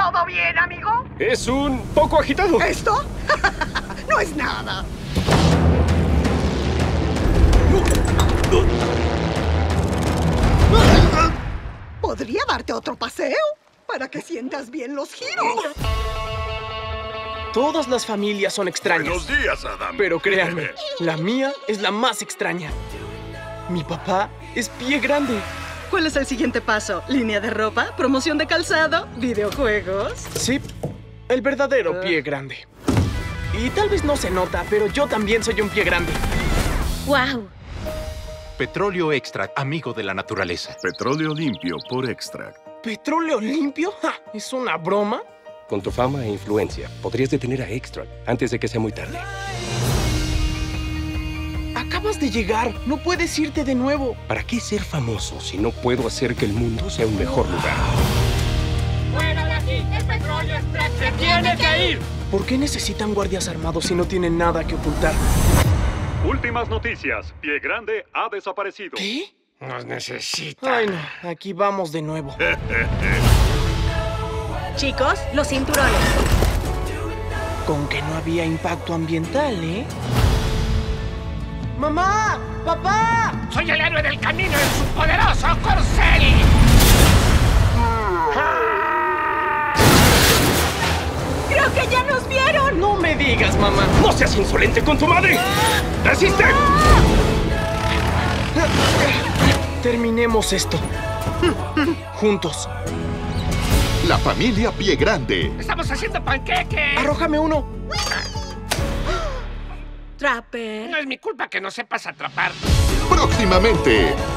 ¿Todo bien, amigo? Es un poco agitado. ¿Esto? No es nada. ¿Podría darte otro paseo? Para que sientas bien los giros. Todas las familias son extrañas. Buenos días, Adam. Pero créanme, la mía es la más extraña. Mi papá es pie grande. ¿Cuál es el siguiente paso? ¿Línea de ropa? ¿Promoción de calzado? ¿Videojuegos? Sí, el verdadero pie grande. Y tal vez no se nota, pero yo también soy un pie grande. ¡Wow! Petróleo Extract, amigo de la naturaleza. Petróleo limpio por Extract. ¿Petróleo limpio? ¡Ja! ¿Es una broma? Con tu fama e influencia, podrías detener a Extract antes de que sea muy tarde. Acabas de llegar. No puedes irte de nuevo. ¿Para qué ser famoso si no puedo hacer que el mundo sea un mejor lugar? ¡Fuera de aquí! ¡El petróleo Extract se tiene que ir! ¿Por qué necesitan guardias armados si no tienen nada que ocultar? Últimas noticias. Pie Grande ha desaparecido. ¿Qué? Nos necesita. Ay, no. Aquí vamos de nuevo. Chicos, los cinturones. Con que no había impacto ambiental, ¿eh? ¡Mamá! ¡Papá! ¡Soy el héroe del camino en su poderoso corcel! ¡Creo que ya nos vieron! No me digas, mamá. ¡No seas insolente con tu madre! ¡Resiste! Terminemos esto. Juntos. La familia Pie Grande. ¡Estamos haciendo panqueques! Arrójame uno. Trapper. No es mi culpa que no sepas atrapar. Próximamente.